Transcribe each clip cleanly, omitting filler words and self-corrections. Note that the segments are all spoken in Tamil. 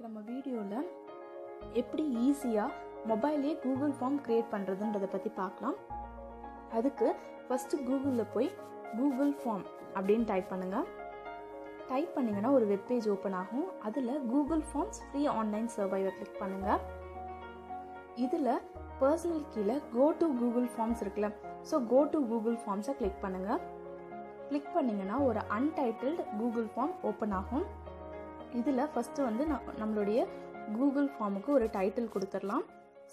இன்றைக்கி நம்ம வீடியோவில் எப்படி ஈஸியாக மொபைல்லே கூகுள் ஃபார்ம் க்ரியேட் பண்ணுறதுன்றதை பற்றி பார்க்கலாம். அதுக்கு ஃபஸ்ட்டு கூகுளில் போய் கூகுள் ஃபார்ம் அப்படின்னு டைப் பண்ணுங்கள். டைப் பண்ணிங்கன்னா ஒரு வெப்பேஜ் ஓப்பன் ஆகும். அதில் கூகுள் ஃபார்ம்ஸ் ஃப்ரீ ஆன்லைன் சர்வைவை கிளிக் பண்ணுங்கள். இதில் பர்சனல் கீழே கோ டு கூகுள் ஃபார்ம்ஸ் இருக்குல்ல, ஸோ கோ டு கூகுள் ஃபார்ம்ஸை கிளிக் பண்ணுங்கள். கிளிக் பண்ணிங்கன்னா ஒரு அன்டைட்டில்டு கூகுள் ஃபார்ம் ஓப்பன் ஆகும். இதில் ஃபஸ்ட்டு வந்து நம்மளுடைய கூகுள் ஃபார்முக்கு ஒரு டைட்டில் கொடுத்துடலாம்.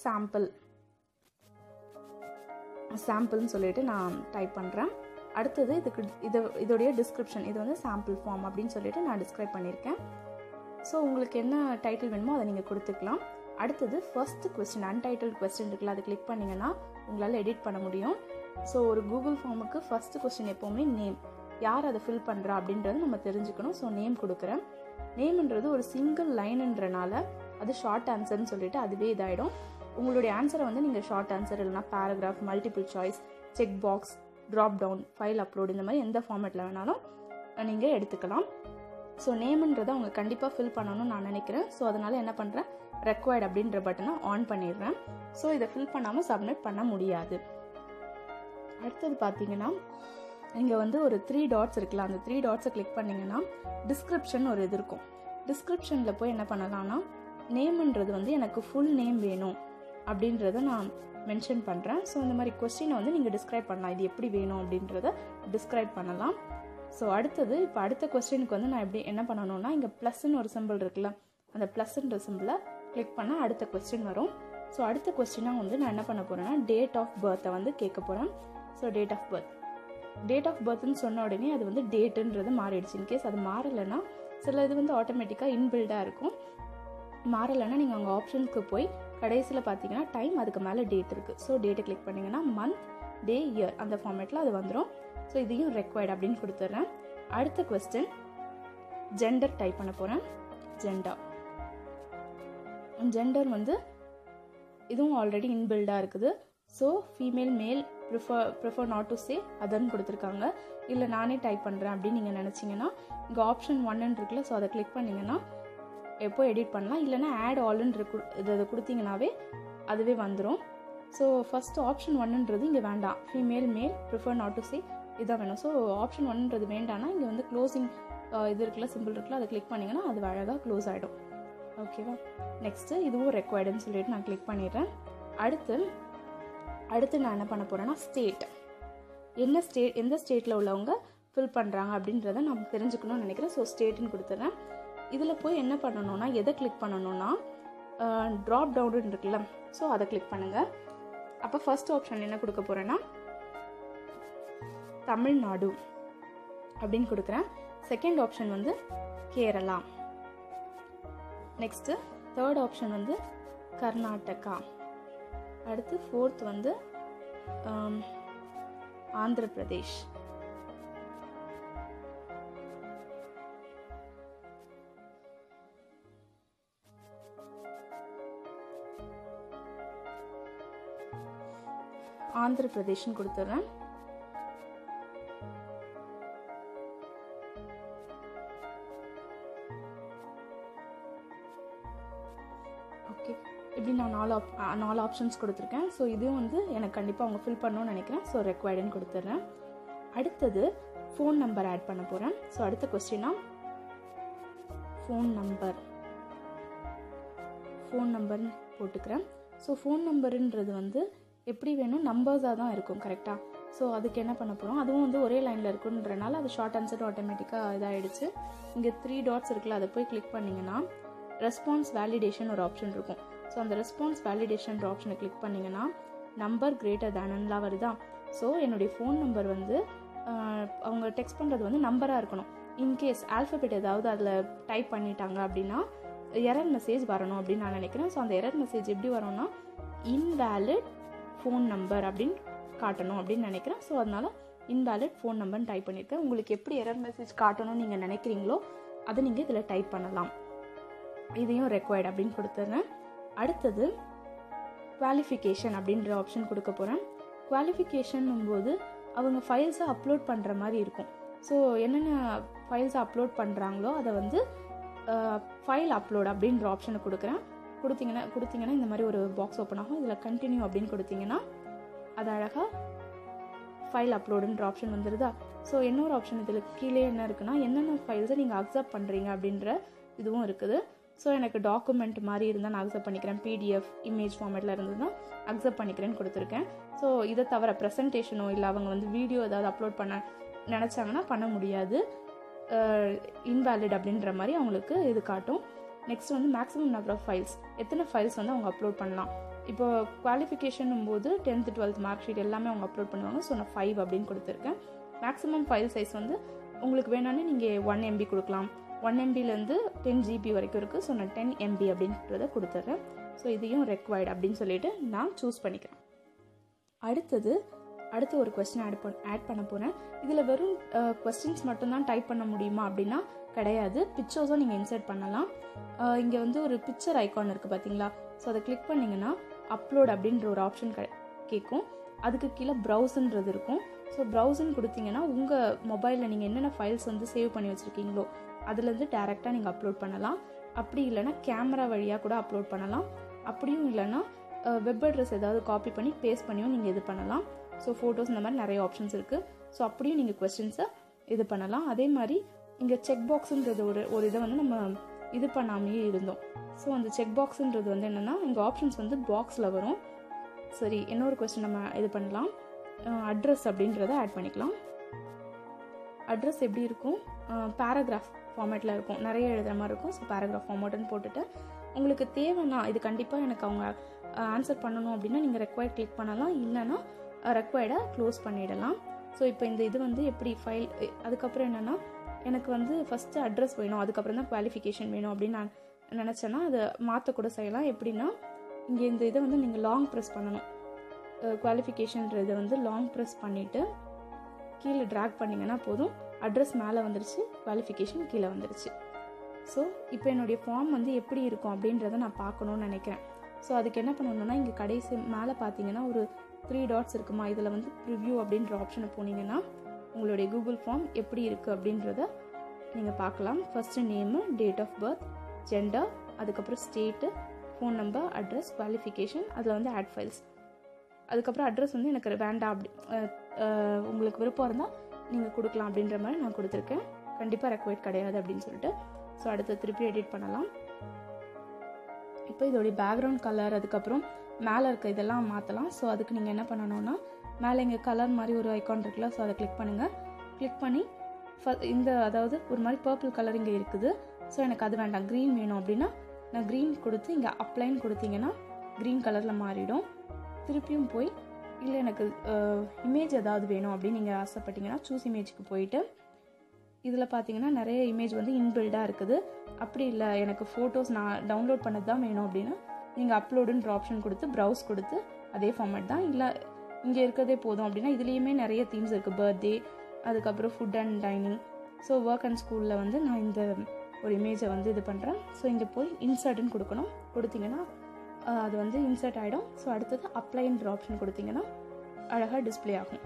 சாம்பிள்னு சொல்லிட்டு நான் டைப் பண்ணுறேன். அடுத்தது இதோடைய டிஸ்கிரிப்ஷன், இது வந்து சாம்பிள் ஃபார்ம் அப்படின்னு சொல்லிட்டு நான் டிஸ்கிரைப் பண்ணியிருக்கேன். ஸோ உங்களுக்கு என்ன டைட்டில் வேணுமோ அதை நீங்கள் கொடுத்துக்கலாம். அடுத்தது ஃபர்ஸ்ட் கொஸ்டின், அன்டைட்டில் கொஸ்டின் இருக்குல்ல, அதை கிளிக் பண்ணிங்கன்னா உங்களால் எடிட் பண்ண முடியும். ஸோ ஒரு கூகுள் ஃபார்முக்கு ஃபர்ஸ்ட் கொஸ்டின் எப்போவுமே நேம், யார் அதை ஃபில் பண்ணுறா அப்படின்றது நம்ம தெரிஞ்சுக்கணும். ஸோ நேம் கொடுக்குறேன். நேம்ன்றது ஒரு சிங்கிள் லைனுன்றனால அது ஷார்ட் ஆன்சர்னு சொல்லிட்டு அதுவே இதாகிடும். உங்களுடைய ஆன்சரை வந்து நீங்கள் ஷார்ட் ஆன்சர் இல்லைனா paragraph, multiple choice, check box, drop down, file upload, இந்த மாதிரி எந்த ஃபார்மேட்டில் வேணாலும் நீங்கள் எடுத்துக்கலாம். ஸோ நேம்ன்றதை அவங்க கண்டிப்பாக ஃபில் பண்ணணும்னு நான் நினைக்கிறேன். ஸோ அதனால் என்ன பண்ணுறேன், ரெக்வயர்ட் அப்படின்ற பட்டனை ஆன் பண்ணிடுறேன். ஸோ இதை ஃபில் பண்ணாமல் சப்மிட் பண்ண முடியாது. அடுத்தது பார்த்தீங்கன்னா இங்கே வந்து ஒரு 3 டாட்ஸ் இருக்குல்ல, அந்த 3 டாட்ஸை கிளிக் பண்ணிங்கன்னா டிஸ்கிரிப்ஷன் ஒரு இது இருக்கும். டிஸ்கிரிப்ஷனில் போய் என்ன பண்ணலாம்னா, நேம்ன்றது வந்து எனக்கு ஃபுல் நேம் வேணும் அப்படின்றத நான் மென்ஷன் பண்ணுறேன். ஸோ இந்த மாதிரி கொஸ்டினை வந்து நீங்கள் டிஸ்கிரைப் பண்ணலாம், இது எப்படி வேணும் அப்படின்றத டிஸ்கிரைப் பண்ணலாம். ஸோ இப்போ அடுத்த கொஸ்டினுக்கு வந்து நான் என்ன பண்ணணும்னா, இங்கே ப்ளஸ்ன்னு ஒரு சிம்பிள் இருக்குல்ல, அந்த ப்ளஸ்ன்ற சிம்பிளை கிளிக் பண்ணால் அடுத்த கொஸ்டின் வரும். ஸோ அடுத்த கொஸ்டினாக வந்து நான் என்ன பண்ண போகிறேன்னா, டேட் ஆஃப் பர்த்தை வந்து கேட்க போகிறேன். ஸோ டேட் ஆஃப் பர்த்னு சொன்ன உடனே அது வந்து டேட்டுன்றது மாறிடுச்சு. இன்கேஸ் அது மாறலைன்னா, சில இது வந்து ஆட்டோமேட்டிக்காக இன்பில்டாக இருக்கும். மாறலைன்னா நீங்கள் அங்கே ஆப்ஷனுக்கு போய் கடைசியில் பார்த்தீங்கன்னா டைம், அதுக்கு மேலே டேட் இருக்குது. ஸோ டேட்டை கிளிக் பண்ணிங்கன்னா மந்த், டே, இயர் அந்த ஃபார்மேட்டில் அது வந்துடும். ஸோ இதையும் ரெக்வயர்ட் அப்படின்னு கொடுத்துட்றேன். அடுத்த கொஸ்டின் ஜெண்டர் டைப் பண்ண போகிறேன். ஜெண்டர் வந்து இதுவும் ஆல்ரெடி இன்பில்டாக இருக்குது. So female, male, prefer not to say அதர்ன்னு கொடுத்துருக்காங்க. இல்லை நானே டைப் பண்ணுறேன் அப்படின்னு நீங்கள் நினச்சிங்கன்னா இங்கே ஆப்ஷன் 1 இருக்குல்ல, ஸோ அதை கிளிக் பண்ணிங்கன்னா எப்போ எடிட் பண்ணலாம். இல்லைனா ஆட் ஆல்ன்னு இதை கொடுத்தீங்கன்னாவே அதுவே வந்துடும். ஸோ ஃபஸ்ட்டு ஆப்ஷன் 1ன்றது இங்கே வேண்டாம். Female, male, prefer not to சே இதான் வேணும். ஸோ ஆப்ஷன் 1ன்றது வேண்டாம்னா இங்கே வந்து க்ளோசிங் இது இருக்குல்ல, சிம்பிள் இருக்குல்ல, அதை கிளிக் பண்ணிங்கன்னா அது அழகாக க்ளோஸ் ஆகிடும். ஓகேவா? நெக்ஸ்ட்டு இதுவும் ரெக்வயர்டுன்னு சொல்லிட்டு நான் கிளிக் பண்ணிடுறேன். அடுத்து நான் என்ன பண்ண போகிறேன்னா, ஸ்டேட், எந்த ஸ்டேட்டில் உள்ளவங்க ஃபில் பண்ணுறாங்க அப்படின்றத நான் தெரிஞ்சுக்கணும்னு நினைக்கிறேன். ஸோ ஸ்டேட்டுன்னு கொடுத்துட்றேன். இதில் போய் என்ன பண்ணணும்னா, எதை கிளிக் பண்ணணும்னா, ட்ராப் டவுன் இருக்குல்ல, ஸோ அதை கிளிக் பண்ணுங்கள். அப்போ ஃபர்ஸ்ட் ஆப்ஷன் என்ன கொடுக்க போகிறேன்னா, தமிழ்நாடு அப்படின்னு கொடுக்குறேன். செகண்ட் ஆப்ஷன் வந்து கேரளா. நெக்ஸ்ட்டு தேர்ட் ஆப்ஷன் வந்து கர்நாடகா. அடுத்து ஃபோர்த் வந்து ஆந்திர பிரதேஷ். ஆந்திர பிரதேஷ்னு கொடுத்துட்றேன். ஓகே, இப்படி நான் 4 ஆப்ஷன்ஸ் கொடுத்துருக்கேன். ஸோ இதுவும் வந்து எனக்கு கண்டிப்பாக அவங்க ஃபில் பண்ணணும்னு நினைக்கிறேன். ஸோ ரெக்வயர்டுன்னு கொடுத்துட்றேன். அடுத்தது ஃபோன் நம்பர் ஆட் பண்ண போகிறேன். ஸோ அடுத்த கொஸ்டினா ஃபோன் நம்பர்னு போட்டுக்கிறேன். ஸோ ஃபோன் நம்பருன்றது வந்து எப்படி வேணும், நம்பர்ஸாக தான் இருக்கும், கரெக்டாக? ஸோ அதுக்கு என்ன பண்ண போகிறோம், அதுவும் வந்து ஒரே லைனில் இருக்குன்றனால அது ஷார்ட் ஆன்சர் ஆட்டோமேட்டிக்காக இதாகிடுச்சு. இங்கே 3 டாட்ஸ் இருக்குல்ல, அதை போய் கிளிக் பண்ணிங்கன்னா ரெஸ்பான்ஸ் வேலிடேஷன் ஒரு ஆப்ஷன் இருக்கும். ஸோ அந்த ரெஸ்பான்ஸ் வேலிடேஷன் ஆப்ஷனை கிளிக் பண்ணிங்கன்னா நம்பர் கிரேட்டர் தேன்லாம் வருதா. ஸோ என்னுடைய ஃபோன் நம்பர் வந்து அவங்க டெக்ஸ்ட் பண்ணுறது வந்து நம்பராக இருக்கணும். இன்கேஸ் ஆல்ஃபபெட் ஏதாவது அதில் டைப் பண்ணிட்டாங்க அப்படின்னா எரர் மெசேஜ் வரணும் அப்படின்னு நான் நினைக்கிறேன். ஸோ அந்த எரர் மெசேஜ் எப்படி வரும்னா, இன்வேலிட் ஃபோன் நம்பர் அப்படின்னு காட்டணும் அப்படின்னு நினைக்கிறேன். ஸோ அதனால் இன்வேலிட் ஃபோன் நம்பர்னு டைப் பண்ணியிருக்கேன். உங்களுக்கு எப்படி எரர் மெசேஜ் காட்டணும்னு நீங்கள் நினைக்கிறீங்களோ அதை நீங்கள் இதில் டைப் பண்ணலாம். இதையும் ரெக்வயர்ட் அப்படின்னு கொடுத்துட்றேன். அடுத்தது குவாலிஃபிகேஷன் அப்படின்ற ஆப்ஷன் கொடுக்க போகிறேன். குவாலிஃபிகேஷன் போது அவங்க ஃபைல்ஸை அப்லோட் பண்ணுற மாதிரி இருக்கும். ஸோ என்னென்ன ஃபைல்ஸை அப்லோட் பண்ணுறாங்களோ அதை வந்து ஃபைல் அப்லோட் அப்படின்ற ஆப்ஷனை கொடுத்தீங்கன்னா இந்த மாதிரி ஒரு பாக்ஸ் ஓப்பன் ஆகும். இதில் கண்டினியூ அப்படின்னு கொடுத்தீங்கன்னா அது அழகாக ஃபைல் அப்லோடுன்ற ஆப்ஷன் வந்துடுதா. ஸோ இன்னொரு ஆப்ஷன் இதில் கீழே என்ன இருக்குன்னா, என்னென்ன ஃபைல்ஸை நீங்கள் அக்செப்ட் பண்ணுறீங்க அப்படின்ற இதுவும் இருக்குது. ஸோ எனக்கு டாக்குமெண்ட் மாதிரி இருந்தால் நான் அக்செப்ட் பண்ணிக்கிறேன், பிடிஎஃப் இமேஜ் ஃபார்மேட்டில் இருந்ததுன்னா அக்செப்ட் பண்ணிக்கிறேன்னு கொடுத்துருக்கேன். ஸோ இதை தவிர ப்ரெசன்டேஷனோ இல்லை அவங்க வந்து வீடியோ ஏதாவது அப்லோட் பண்ண நினச்சாங்கன்னா பண்ண முடியாது, இன்வேலிட் அப்படின்ற மாதிரி அவங்களுக்கு இது காட்டும். நெக்ஸ்ட் வந்து மேக்ஸிமம் நம்பர் ஆஃப் ஃபைல்ஸ், எத்தனை ஃபைல்ஸ் வந்து அவங்க அப்லோட் பண்ணலாம். இப்போ குவாலிஃபிகேஷன் போது 10th 12th மார்க் ஷீட் எல்லாமே அவங்க அப்லோட் பண்ணுவாங்க. ஸோ நான் 5 அப்படின்னு கொடுத்துருக்கேன். மேக்ஸிமம் ஃபைல் சைஸ் வந்து உங்களுக்கு வேணும்னு நீங்கள் 1 MB கொடுக்கலாம். 1 MBலேருந்து 10 GB வரைக்கும் இருக்குது. ஸோ நான் 10 MB அப்படின்றத கொடுத்துட்றேன். ஸோ இதையும் ரெக்வயர்ட் அப்படின்னு சொல்லிட்டு நான் சூஸ் பண்ணிக்கிறேன். அடுத்து ஒரு கொஸ்டின் ஆட் பண்ண போகிறேன். இதில் வெறும் கொஸ்டின்ஸ் மட்டும்தான் டைப் பண்ண முடியுமா அப்படின்னா கிடையாது, பிக்சர்ஸும் நீங்கள் இன்சர்ட் பண்ணலாம். இங்கே வந்து ஒரு பிக்சர் ஐக்கான் இருக்குது பார்த்தீங்களா. ஸோ அதை கிளிக் பண்ணிங்கன்னா அப்லோட் அப்படின்ற ஒரு ஆப்ஷன் கேட்கும். அதுக்கு கீழே ப்ரௌஸ்ன்றது இருக்கும். ஸோ ப்ரௌஸ்ன்னு கொடுத்தீங்கன்னா உங்கள் மொபைலில் நீங்கள் என்னென்ன ஃபைல்ஸ் வந்து சேவ் பண்ணி வச்சுருக்கீங்களோ அதுலேருந்து டேரெக்டாக நீங்கள் அப்லோட் பண்ணலாம். அப்படி இல்லைனா கேமரா வழியாக கூட அப்லோட் பண்ணலாம். அப்படியும் இல்லைனா வெப் அட்ரஸ் ஏதாவது காப்பி பண்ணி பேஸ்ட் பண்ணியும் நீங்கள் இது பண்ணலாம். ஸோ ஃபோட்டோஸ் இந்த மாதிரி நிறைய ஆப்ஷன்ஸ் இருக்குது. ஸோ அப்படியும் நீங்கள் கொஸ்டின்ஸை இது பண்ணலாம். அதே மாதிரி இங்கே செக் பாக்ஸுன்றது ஒரு இதை வந்து நம்ம இது பண்ணாமையே இருந்தோம். ஸோ அந்த செக் பாக்ஸுன்றது வந்து என்னென்னா இங்கே ஆப்ஷன்ஸ் வந்து பாக்ஸில் வரும். சரி, இன்னொரு கொஸ்டின் நம்ம இது பண்ணலாம். அட்ரஸ் அப்படின்றத ஆட் பண்ணிக்கலாம். அட்ரஸ் எப்படி இருக்கும், பேராகிராஃப் ஃபார்மேட்டில் இருக்கும், நிறைய எழுதுகிற மாதிரி இருக்கும். ஸோ பேராகிராஃப் ஃபார்மேட்டுன்னு போட்டுட்டு உங்களுக்கு தேவைன்னா இது கண்டிப்பாக எனக்கு அவங்க ஆன்சர் பண்ணணும் அப்படின்னா நீங்கள் ரெக்வயர்ட் கிளிக் பண்ணலாம், இல்லைனா ரெக்வயர்டை க்ளோஸ் பண்ணிடலாம். ஸோ இப்போ இந்த இது வந்து எப்படி ஃபைல், அதுக்கப்புறம் என்னென்னா எனக்கு வந்து ஃபஸ்ட்டு அட்ரஸ் வேணும், அதுக்கப்புறம் தான் குவாலிஃபிகேஷன் வேணும் அப்படின்னு நான் நினச்சேன்னா அதை மாற்றக்கூட செய்யலாம். எப்படின்னா இங்கே இந்த இதை வந்து நீங்கள் லாங் ப்ரெஸ் பண்ணணும். குவாலிஃபிகேஷன்ற இதை வந்து லாங் ப்ரெஸ் பண்ணிவிட்டு கீழே ட்ராக் பண்ணிங்கன்னா போதும், அட்ரஸ் மேலே வந்துருச்சு, குவாலிஃபிகேஷன் கீழே வந்துருச்சு. ஸோ இப்போ என்னுடைய ஃபார்ம் வந்து எப்படி இருக்கும் அப்படின்றத நான் பார்க்கணுன்னு நினைக்கிறேன். ஸோ அதுக்கு என்ன பண்ணணுன்னா இங்கே கடைசி மேலே பார்த்தீங்கன்னா ஒரு 3 டாட்ஸ் இருக்குமா, இதில் வந்து ப்ரிவ்யூ அப்படின்ற ஆப்ஷனை போனீங்கன்னா உங்களுடைய கூகுள் ஃபார்ம் எப்படி இருக்குது அப்படின்றத நீங்கள் பார்க்கலாம். First name, date of birth, gender, அதுக்கப்புறம் state, phone number, address, qualification, அதில் வந்து ஆட் ஃபைல்ஸ். அதுக்கப்புறம் அட்ரஸ் வந்து எனக்கு வேண்டாம் அப்படி உங்களுக்கு விருப்பம் இருந்தால் நீங்கள் கொடுக்கலாம் அப்படின்ற மாதிரி நான் கொடுத்துருக்கேன். கண்டிப்பாக ரெக்வயர்ட் கிடையாது அப்படின்னு சொல்லிட்டு. ஸோ அடுத்து திருப்பி எடிட் பண்ணலாம். இப்போ இதோடைய பேக்ரவுண்ட் கலர், அதுக்கப்புறம் மேலே இருக்க இதெல்லாம் மாற்றலாம். ஸோ அதுக்கு நீங்கள் என்ன பண்ணணும்னா மேலே இங்கே கலர் மாதிரி ஒரு ஐக்கான் இருக்குல்ல, ஸோ அதை கிளிக் பண்ணுங்கள். கிளிக் பண்ணி அதாவது ஒரு மாதிரி பர்பிள் கலர் இங்கே இருக்குது. ஸோ எனக்கு அது வேண்டாம், க்ரீன் வேணும் அப்படின்னா நான் க்ரீன் கொடுத்து இங்கே அப்ளைன்னு கொடுத்தீங்கன்னா க்ரீன் கலரில் மாறிடும். திருப்பியும் போய் இல்லை எனக்கு இமேஜ் ஏதாவது வேணும் அப்படின்னு நீங்கள் ஆசைப்பட்டீங்கன்னா சூஸ் இமேஜுக்கு போயிட்டு இதில் பார்த்தீங்கன்னா நிறைய இமேஜ் வந்து இன்பில்டாக இருக்குது. அப்படி இல்லை எனக்கு ஃபோட்டோஸ் நான் டவுன்லோட் பண்ணது தான் வேணும் அப்படின்னா நீங்கள் அப்லோடுன்ற ஆப்ஷன் கொடுத்து ப்ரௌஸ் கொடுத்து அதே ஃபார்மேட் தான், இல்லை இங்கே இருக்கிறதே போதும் அப்படின்னா இதுலேயுமே நிறைய தீம்ஸ் இருக்குது, பர்த்டே, அதுக்கப்புறம் food and dining. So work and ஸ்கூலில் வந்து நான் இந்த ஒரு இமேஜை வந்து இது பண்ணுறேன். ஸோ இங்கே போய் இன்சர்ட்னு கொடுக்கணும். கொடுத்தீங்கன்னா அது வந்து இன்சர்ட் ஆகிடும். ஸோ அடுத்தது அப்ளைன்ற ஆப்ஷன் கொடுத்தீங்கன்னா அழகாக டிஸ்பிளே ஆகும்.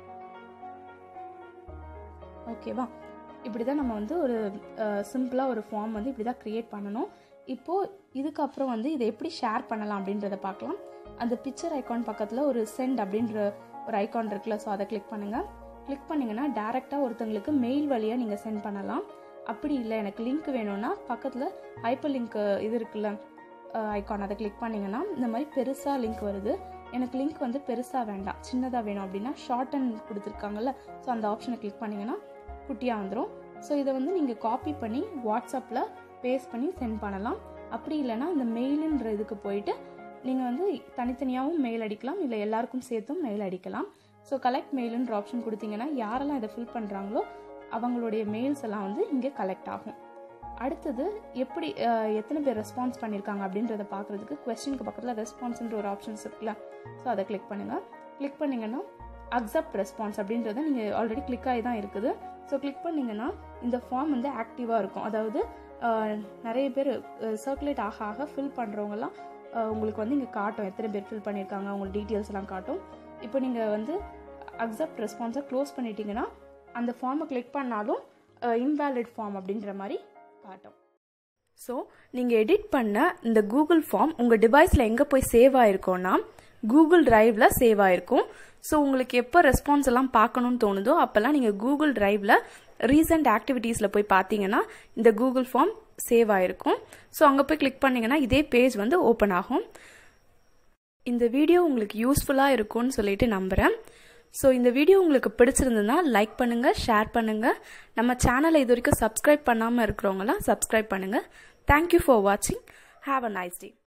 ஓகேவா, இப்படி தான் நம்ம வந்து ஒரு சிம்பிளாக ஒரு ஃபார்ம் வந்து இப்படி தான் க்ரியேட் பண்ணணும். இப்போது இதுக்கப்புறம் வந்து இதை எப்படி ஷேர் பண்ணலாம் அப்படின்றத பார்க்கலாம். அந்த பிக்சர் ஐக்கான் பக்கத்தில் ஒரு சென்ட் அப்படின்ற ஒரு ஐக்கான் இருக்குல்ல, ஸோ அதை கிளிக் பண்ணுங்கள். கிளிக் பண்ணிங்கன்னா டேரெக்டாக ஒருத்தங்களுக்கு மெயில் வழியாக நீங்கள் சென்ட் பண்ணலாம். அப்படி இல்லை எனக்கு லிங்க் வேணும்னா பக்கத்தில் ஹைப்பர் லிங்க் இது இருக்குல்ல ஐக்கான், அதை கிளிக் பண்ணிங்கன்னா இந்த மாதிரி பெருசாக லிங்க் வருது. எனக்கு லிங்க் வந்து பெருசாக வேண்டாம், சின்னதாக வேணும் அப்படின்னா ஷார்ட் அண்ட் கொடுத்துருக்காங்கல்ல, ஸோ அந்த ஆப்ஷனை கிளிக் பண்ணிங்கன்னா குட்டியாக வந்துடும். ஸோ இதை வந்து நீங்கள் காப்பி பண்ணி வாட்ஸ்அப்பில் பேஸ்ட் பண்ணி சென்ட் பண்ணலாம். அப்படி இல்லைனா இந்த மெயிலுன்ற இதுக்கு போயிட்டு நீங்கள் வந்து தனித்தனியாகவும் மெயில் அடிக்கலாம், இல்லை எல்லாருக்கும் சேர்த்தும் மெயில் அடிக்கலாம். ஸோ கலெக்ட் மெயிலுன்ற ஆப்ஷன் கொடுத்தீங்கன்னா யாரெல்லாம் இதை ஃபில் பண்ணுறாங்களோ அவங்களுடைய மெயில்ஸ் எல்லாம் வந்து இங்கே கலெக்ட் ஆகும். அடுத்தது எப்படி எத்தனை பேர் ரெஸ்பான்ஸ் பண்ணியிருக்காங்க அப்படின்றத பார்க்குறதுக்கு கொஸ்டினுக்கு பக்கத்தில் ரெஸ்பான்ஸ்ன்ற ஒரு ஆப்ஷன்ஸ் இருக்குல்ல, ஸோ அதை கிளிக் பண்ணுங்கள். கிளிக் பண்ணிங்கன்னா அக்செப்ட் ரெஸ்பான்ஸ் அப்படின்றத நீங்கள் ஆல்ரெடி கிளிக் ஆகி தான் இருக்குது. ஸோ கிளிக் பண்ணிங்கன்னா இந்த ஃபார்ம் வந்து ஆக்டிவாக இருக்கும். அதாவது நிறைய பேர் சர்க்குலேட் ஆக ஆக ஃபில் பண்ணுறவங்கலாம் உங்களுக்கு வந்து இங்கே காட்டும், எத்தனை பேர் ஃபில் பண்ணியிருக்காங்க, அவங்க டீட்டெயில்ஸ் எல்லாம் காட்டும். இப்போ நீங்கள் வந்து அக்செப்ட் ரெஸ்பான்ஸை க்ளோஸ் பண்ணிட்டீங்கன்னா அந்த ஃபார்மை கிளிக் பண்ணாலும் இன்வேலிட் ஃபார்ம் அப்படின்ற மாதிரி காட்டும். ஸோ நீங்கள் எடிட் பண்ண இந்த கூகுள் ஃபார்ம் உங்கள் டிவைஸில் எங்கே போய் சேவ் ஆகிருக்கோன்னா கூகுள் டிரைவில் சேவ் ஆகிருக்கும். ஸோ உங்களுக்கு எப்போ ரெஸ்பான்ஸ் எல்லாம் பார்க்கணும்னு தோணுதோ அப்போல்லாம் நீங்கள் கூகுள் டிரைவில் ரீசெண்ட் ஆக்டிவிட்டீஸில் போய் பார்த்தீங்கன்னா இந்த கூகுள் ஃபார்ம் சேவ் ஆகிருக்கும். ஸோ அங்கே போய் கிளிக் பண்ணிங்கன்னா இதே பேஜ் வந்து ஓப்பன் ஆகும். இந்த வீடியோ உங்களுக்கு யூஸ்ஃபுல்லாக இருக்கும்னு சொல்லிட்டு நம்புகிறேன். ஸோ இந்த வீடியோ உங்களுக்கு பிடிச்சிருந்ததுன்னா லைக் பண்ணுங்கள், ஷேர் பண்ணுங்கள். நம்ம சேனலை இது வரைக்கும் சப்ஸ்கிரைப் பண்ணாமல் இருக்கிறவங்களாம் சப்ஸ்கிரைப் பண்ணுங்கள். தேங்க்யூ ஃபார் வாட்சிங். Have a nice day.